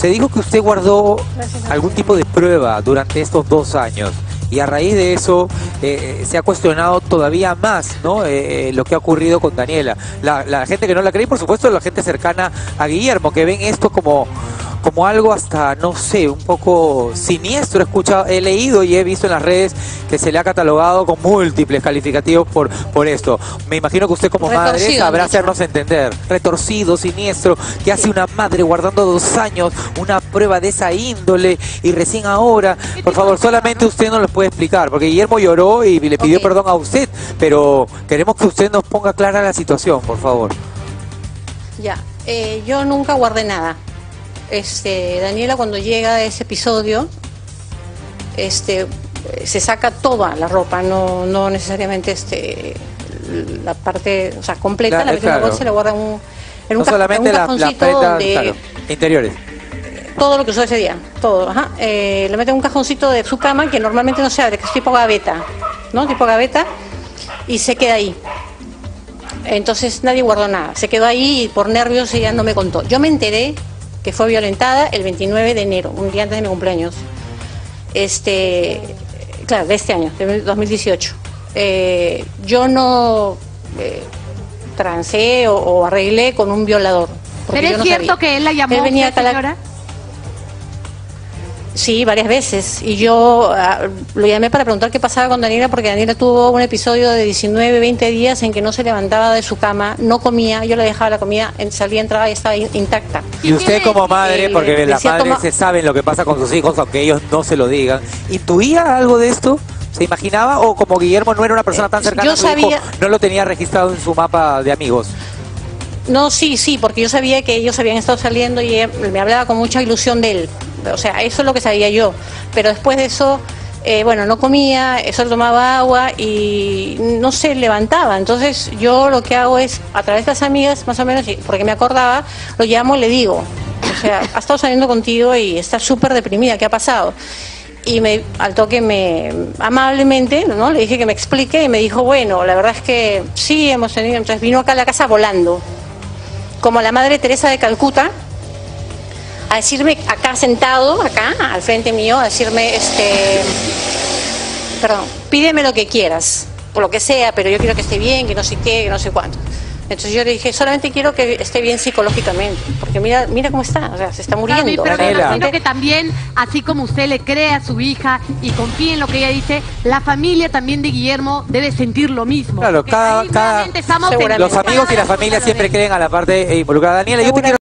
se dijo que usted guardó algún tipo de prueba durante estos 2 años. Y a raíz de eso se ha cuestionado todavía más, ¿no? Lo que ha ocurrido con Daniela. La gente que no la cree, y por supuesto la gente cercana a Guillermo, que ven esto como algo hasta, no sé, un poco siniestro. He leído y he visto en las redes que se le ha catalogado con múltiples calificativos por esto. Me imagino que usted como madre sabrá hacernos entender. Retorcido, siniestro, que hace una madre guardando 2 años una prueba de esa índole y recién ahora. Por favor, solamente usted nos lo puede explicar, porque Guillermo lloró y le pidió perdón a usted, pero queremos que usted nos ponga clara la situación, por favor. Ya, yo nunca guardé nada. Daniela, cuando llega a ese episodio, se saca toda la ropa, no necesariamente la parte, o sea, completa, la mete en una bolsa y la guarda en un cajoncito donde, interiores. Todo lo que usó ese día, todo, le mete en un cajoncito de su cama que normalmente no se abre, que es tipo gaveta, ¿no? Tipo gaveta, y se queda ahí. Entonces nadie guardó nada, se quedó ahí y por nervios ella no me contó. Yo me enteré que fue violentada el 29 de enero, un día antes de mi cumpleaños. Claro, de este año, de 2018. Yo no transé o arreglé con un violador. ¿Pero es cierto que él la llamó a usted, señora? Sí, varias veces. Y yo lo llamé para preguntar qué pasaba con Daniela, porque Daniela tuvo un episodio de 19, 20 días en que no se levantaba de su cama, no comía, yo le dejaba la comida, salía, entraba y estaba intacta. Y usted como madre, porque las madres se saben lo que pasa con sus hijos, aunque ellos no se lo digan, ¿intuía algo de esto? ¿Se imaginaba? ¿O como Guillermo no era una persona tan cercana a su hijo, no lo tenía registrado en su mapa de amigos? No, sí, porque yo sabía que ellos habían estado saliendo y ella me hablaba con mucha ilusión de él. O sea, eso es lo que sabía yo. Pero después de eso, no comía, solo tomaba agua y no se levantaba. Entonces yo lo que hago es, a través de las amigas, más o menos, porque me acordaba, lo llamo y le digo, o sea, ha estado saliendo contigo y está súper deprimida, ¿qué ha pasado? Y al toque amablemente, ¿no? Le dije que me explique y me dijo, bueno, la verdad es que sí, hemos tenido. Entonces vino acá a la casa volando, como la Madre Teresa de Calcuta, a decirme, acá sentado, acá, al frente mío, a decirme, perdón, pídeme lo que quieras, por lo que sea, pero yo quiero que esté bien, que no sé qué, que no sé cuánto. Entonces yo le dije, solamente quiero que esté bien psicológicamente, porque mira cómo está, o sea, se está muriendo. Pero me imagino que también, así como usted le cree a su hija y confía en lo que ella dice, la familia también de Guillermo debe sentir lo mismo. Claro, los amigos y la familia siempre creen a la parte involucrada. Daniela, yo te quiero